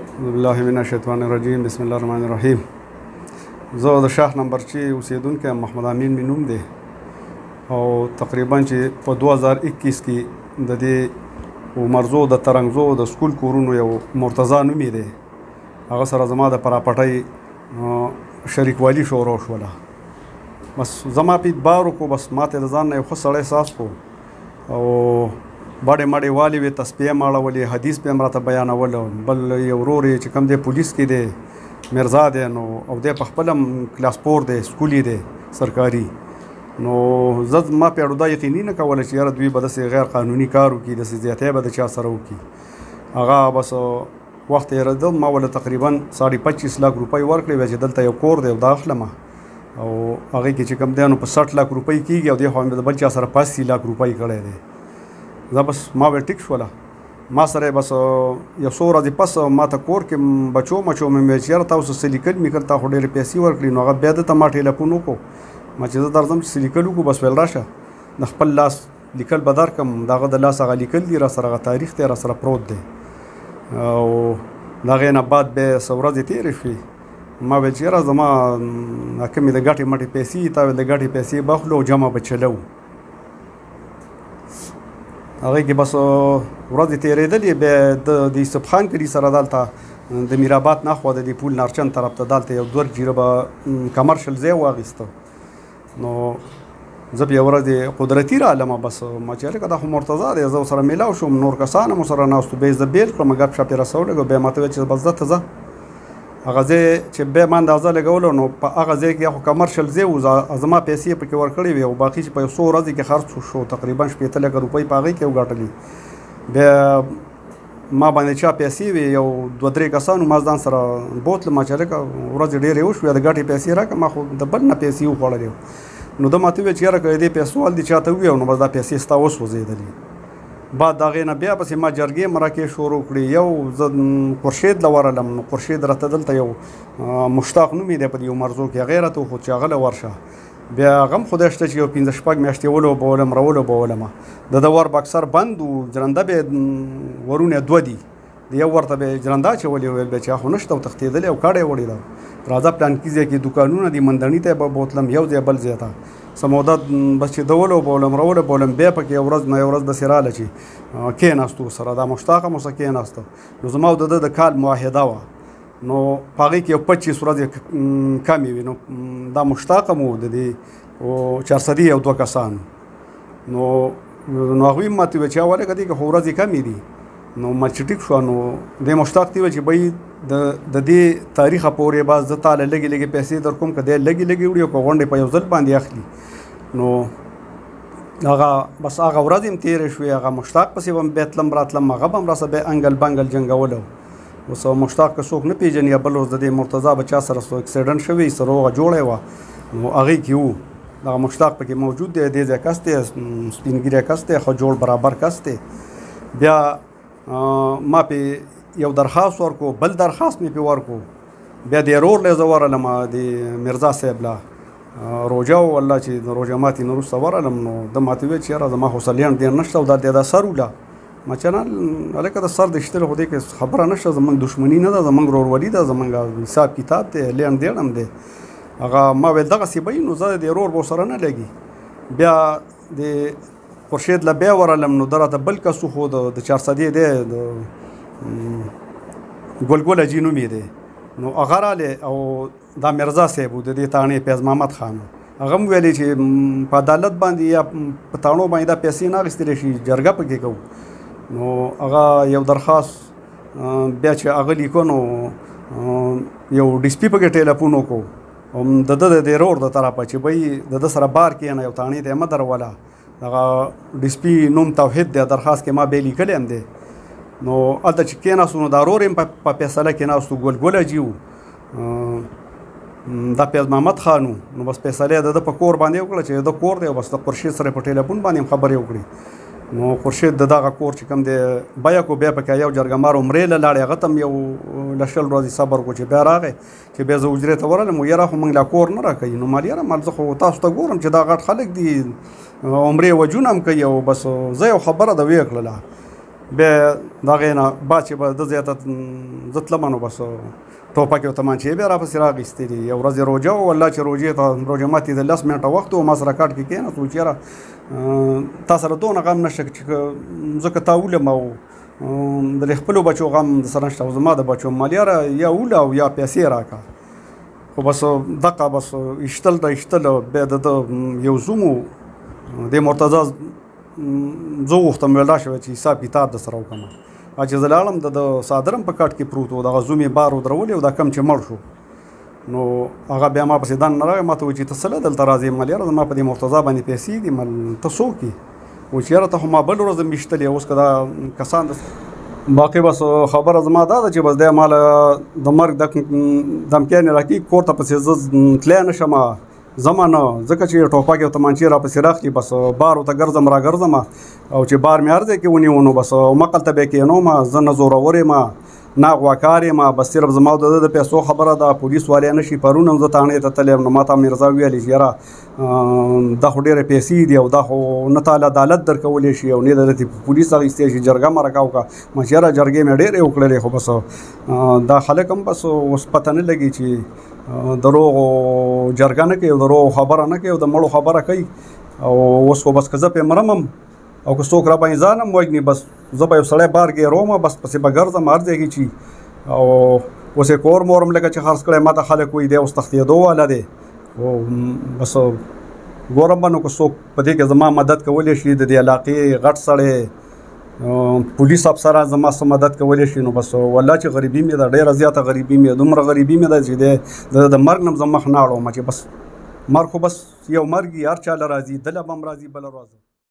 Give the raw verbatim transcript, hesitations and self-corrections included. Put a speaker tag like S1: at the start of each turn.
S1: بالله من الشیطان الرجیم. بسم الله الرحمن الرحیم. زه د شاخ نمبرچی اوسیدونکی یم، محمد امین مې نوم دی او تقریبا چې په دوه زره اکیس کې د دې عمرزو د ترنګزو د سکول کورونو یو مرتضی نوم یې دی، هغه سره زما د پراپټۍ شریکوالي شروع شوله. بس زما په اعتبار وکړو، بس ما ته د ځان نه یو ښه سړی احساس کړو او بډې مډې والې وې، تسبیح مې اړولې، حدیث به یې هم راته بیانول. بل یو ورور یې چې کوم دی پولیس کې دی، مرزا دی، نو او دی په خپل هم کلاس فور دی، سکول یې دی سرکاري. نو زه ما په اړه دا یقیني نه کوله چې یاره دوی به داسې غیر قانوني کار وکړي، داسې زیاتی به د چا سره وکړي. هغه بس وخت یې رده، ما ولې تقریبا ساړه پچیس لاک روپۍ ورکړې وې چې دلته یو کور دی او دا اخلم، او هغې کې چې کوم دی نو په سټ لاک روپۍ کېږي او دې خوا مې د بل چا سره په اسی لاک روپۍ کړی دی. زه بس ما وی ټیک شوله، ما سره بس یو څو ورځې پس ما ته کور کې بچو مچو مې ویل چې یاره تاسو څه لیکل مې کړل، تا خو ډېرې پیسې ورکړي. نو هغه بیا دته ما ټلیفون وکړو، ما چې زه درځم چې څه لیکل وکړو، بس ویل راشه د خپل لاس لیکل به درکړم. د هغه د لاس هغه لیکل دي، را سره هغه تاریخ دی را سره پروت دی. او د هغې نه بعد بیا څه ورځې تېرې شوې، ما ویل چې یاره زما کومې د ګټې مټې پیسې، تا ویل د ګټې پیسې به اخلو او جمع به چلو. هغې کې بس ورځې تېرېدلې، بیا د یوسف خان کلي سره دلته د میرآباد نخوا د دې پول نارچن طرف ته دلته یو دوه جیره به کمرشل ځای واخیسته. نو زه بیا ورځې قدرتي رالم، بس ما چې هلکه دا خو مرتضی دی، زه ورسره میلاو شوم، نور کسان هم ورسره ناست وو. بیا یې زه بېل کړم، ګپ شپ یې راسره ولګو. بیا ما ته ویل چې بس دلته ځه. هغه ځای چې بیا ما اندازه لګولو، نو په هغه ځای کې خو کمرشل ځای و، زما پیسې یې پکې ورکړې وې او باقي چې په یو څو ورځې کې خرڅ شو، تقریبا شپېته لکه روپۍ په هغې کې وګټلې. بیا ما باندې چا پیسې وې، یو دوه درې کسانو ما ځان سره بوتلم، ما چې هلکه ورځې ډېرې وشوې، د ګټې پیسې راکړه، ما خو د بل نه پیسې وخوړلې. نو ده ما ته وویل چې یاره که دې پیسو حال دې چاته وویو نو بس دا پیسې ستا وسوځېدلې. بعد د هغې نه بیا پسې ما جرګې مرکې شروع کړې. یو زه خورشید له ورغلم، نو خورشید راته دلته یو مشتاق نوم یې دی په دې عمرزو کې، هغې راته وښود چې هغه له ورشه. بیا هغه هم خدای شته چې یو پنځه شپږ میاشتې ولوبولم راولوبولم. د ده ور بکسر بند و، جرنده به یې ورونه دوه دي، د یو ورته به یې جرنده اچولې، ویل بیا چې خو نشته او تښتېدلې او کاډه یې وړې ده. راځه پلانکي ځای کې دوکانونه دي، مندڼي ته به بوتلم، یو ځای بل ځای ته څه موده بس چې ده ولوبولم راولوبولم. بیا پکې یو ورځ نه یو ورځ داسې راله چې کېناستو ورسره، دا مشتاق هم ورسره کېناسته. نو زما او د ده د کال معاهده وه، نو په هغې کې یو پچیس ورځې کمې وې. نو دا مشتاق هم و، د دې چارصدي یو دوه کسان. نو نو هغوی هم ماته ویل چې هلکه دې کې خو ورځې کمې دي. نو ما چې ټیک شوه، نو دې مشتاق ته ویل چې بهی د دې تاریخه پورې به زه تاله لږې لږې پیسې در کوم، که دی لږې لږې وړي او که غونډې په یو ځل باندې اخلي. نو هغه بس هغه ورځې هم تېرې شوې، هغه مشتاق پسې به هم بیا تلم راتلم، هغه به هم راسره بیا انګل بنګل جنګولو. اوس مشتاق که څوک نه پېژني، یا بل اوس د دې مرتضی به چا سره څو اکسیډنټ شوی، څه روغه جوړه وه، نو هغې کې وو دغه مشتاق پکې موجود دی. دې ځای کس دی، سپین ږیری کس دی، ښه جوړ برابر کس دی. بیا ما پې یو درخواست ورکو، بل درخواست مې پې ورکو. بیا دې رور لی زه ورغلم د مرزا صاحب له روژه و، والله چې د روژه ماتې نه وروسته ورغلم. نو ده ماته ویل چې یاره زما خو سلیان ډېر نشته او دا دی دا سر وله. ما چې نه هلکه د سر د ایشتلو خو دې کې خبره نشته، زموږ دښمني نه ده، زموږ ورورولي ده، زموږ حساب کتاب دی، لیڼ دیڼ هم دی. هغه ما ویل دغسې به وي، نو زه د رور به ورسره نه لګي. بیا د خورشید له بیا ورغلم، نو ده راته بل کس خو د چارصدي دی، د ګلګل حاجي نوم یې دی. نو هغه رالی او دا مرزا صاحب و د دې تاڼې فیض محمد خان، هغه هم ویلې چې په عدالت باندې یا په تاڼو باندې دا پیسې نه اخیستلی شي، جرګه پکې کوو. نو هغه یو درخواست بیا چې هغه لیکو، نو یو ډي سي پي پکې ټیلیفون وکړو، هم د ده د دې رور د طرفه چې بهی د ده سره بار کښېنه، یو تاڼې ته یې مه دروله. هغه ډي سي پي نوم توحید دی، درخواست کې ما بیا لیکلی هم دی. نو هلته چې کېناستو، نو دا رور یې په فیصله کېناستو، ګلګل حاجي و، دا فیض محمد خان و. نو بس فیصله یې د ده په کور باندې وکړه چې د ده کور دی، او بس د خورشید سره په ټیلیفون باندې هم خبرې وکړې. نو خورشید د دغه کور چې کوم دی بیه کو، بیا پکې یو جرګمار عمرې له لاړې، هغه ته هم یو له شل ورځې صبر وکړو چې بیا راغی، چې بیا زه حجرې ته ورغلم، و یاره خو موږ لا کور نه راکوي. نو ما یاره مال زه خو تاسو ته ګورم چې دا غټ خلک دي، عمرې وجونه هم کوي، او بس زه یو خبره ده ویې کړله. بیا د هغې نه بعد چې به د زیاته زه تلمه نو بس ټوپک او تمانچې بیا راپسې راغېستې دي. یو ورځ یې روژه وه، والله چې روژې ته روژه ماتې د لس منټه وخت و، ما سره کټ کې کېناست، وایي چې یاره تا سره دونه غم نشته چې ځکه تا ولم او د خپلو بچو غم د سره نشته او زما د بچو مال یاره یا وله او یا پیسې راکړه. خو بس دقه بس ایشتل د ایشتل بیا د ده یو زوم و د مرتضی زه وغوښتم ویل راشوه چې حساب کتاب د سره وکړم. چې زه لاړم د صادر هم په کټ کې پروت و، دغه زوم یې بار ودرولې او دا کم چې مړ شو نو هغه بیا ما پسې دن نه راغی، ما ته وایي چې ته څه له دلته راځې؟ مل یاره زما په دې مرتضی باندې پیسې دي، مل ته څوک یې؟ وایي چې یاره ته خو ما بل ورځ ویشتلې، اوس که دا کسان باقي بس خبره زما دا ده چې بس دی ماله د مرګ د دمکیانې راکېږي کور ته پسې زه تلی نه شم ځمه نه، ځکه چې ټوپک او تمانچې راپسې راخلي بس بار ورته ګرځم را ګرځم او چې بار مې هر ځای کې ونیو نو بس مقل ته بیا کېنوم، زه نه زورور یم نه غواکار یم، بس صرف زما د ده د پیسو خبره ده. پولیس والی نه شي، پرون هم زه تاڼې ته تللی یم نو ما ته میرزا ویلې چې یاره دا خو ډېرې پیسې دي او دا خو نه تاله عدالت درکولی شي او نه درته پولیس اخیستی شي، جرګه مرکه وکړه. ما چې یاره جرګې مې ډېرې وکړلې خو بس دا خلک هم بس اوس پته نه لګي چې دروغو جرګه نه کوي او دروغو خبره نه کوي او د مړو خبره کوي. او اوس خو بس که زه پرې مرم هم او که څوک را باندې ځان هم وژني بس زه به یو سړی بار ګیروم بس پسې به ګرځم هر ځای کې چې او اوس یې کور مور هم لکه چې خرڅ کړی ما ته خلک وایي دی اوس تښتېدو والا دی او بس ګورم به نو که څوک په دې کې زما مدد کولی شي د دې علاقې غټ سړی پولیس افسران زما څه مدد کولی شي نو بس والله چې غریبي مې ده، ډېره زیاته غریبي مې ده، دومره غریبي مې ده چې دی د مرګ نه هم زه مخ نه اړوم چې بس مرګ خو بس یو مرګ هر چا له راځي، دله به هم راځي بله ورځ.